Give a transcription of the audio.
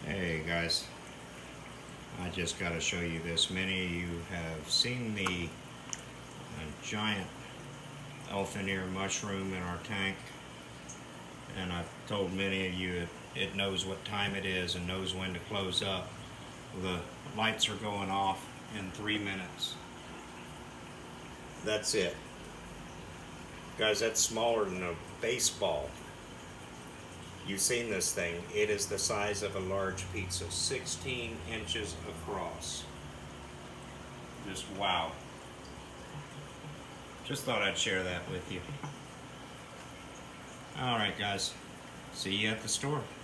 Hey guys, I just got to show you this. Many of you have seen the giant elephant ear mushroom in our tank, and I've told many of you it knows what time it is and knows when to close up. The lights are going off in 3 minutes. That's it. Guys, that's smaller than a baseball. You've seen this thing. It is the size of a large pizza, 16 inches across. Just wow. Just thought I'd share that with you. All right, guys. See you at the store.